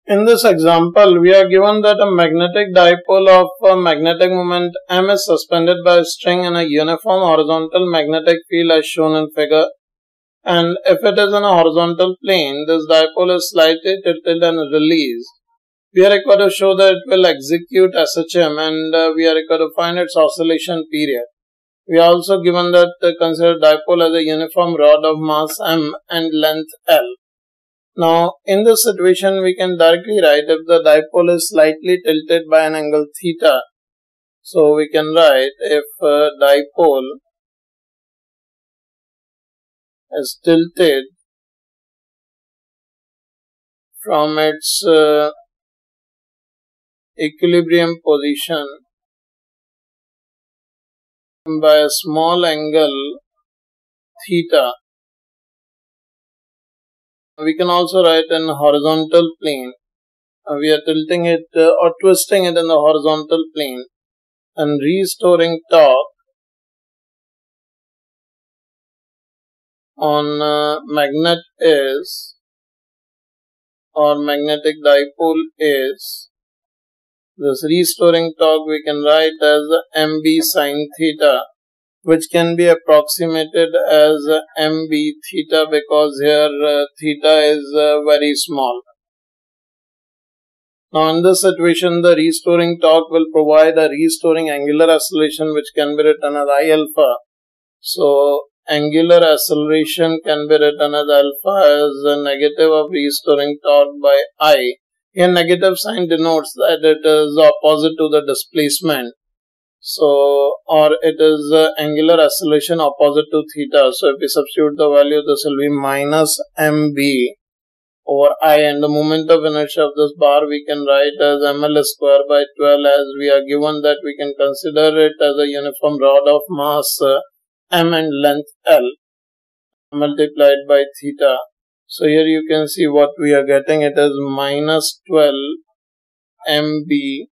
In this example, we are given that a magnetic dipole of a magnetic moment M is suspended by a string in a uniform horizontal magnetic field as shown in figure. And if it is in a horizontal plane, this dipole is slightly tilted and released. We are required to show that it will execute SHM, and we are required to find its oscillation period. We are also given that consider dipole as a uniform rod of mass M and length L. Now, in this situation, we can directly write if the dipole is slightly tilted by an angle theta. So, we can write if dipole is tilted from its equilibrium position by a small angle theta. We can also write in horizontal plane. We are tilting it or twisting it in the horizontal plane and restoring torque on magnet is, or magnetic dipole is, this restoring torque we can write as mb sine theta, which can be approximated as mb theta because here theta is very small. Now in this situation, the restoring torque will provide a restoring angular acceleration which can be written as I alpha. So angular acceleration can be written as alpha as the negative of restoring torque by I. Here negative sign denotes that it is opposite to the displacement. So, or it is angular acceleration opposite to theta. So, if we substitute the value, this will be minus mb over I, and the moment of inertia of this bar we can write as ml square by 12, as we are given that we can consider it as a uniform rod of mass m and length L multiplied by theta. So, here you can see what we are getting. It is minus 12 mb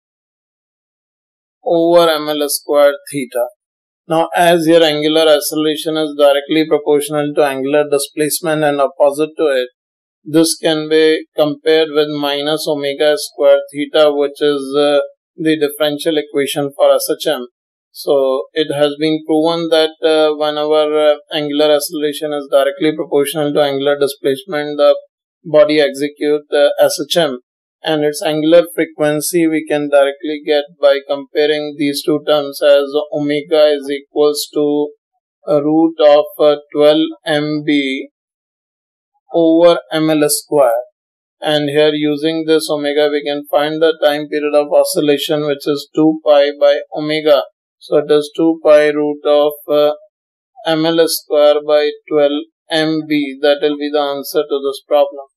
over ml square theta. Now, as here angular acceleration is directly proportional to angular displacement and opposite to it, this can be compared with minus omega square theta, which is the differential equation for SHM. So, it has been proven that whenever angular acceleration is directly proportional to angular displacement, the body executes SHM. And its angular frequency we can directly get by comparing these two terms, as omega is equals to a root of 12 mb over ml square. And here using this omega we can find the time period of oscillation, which is 2 pi by omega. So it is 2 pi root of ml square by 12 mb. That will be the answer to this problem.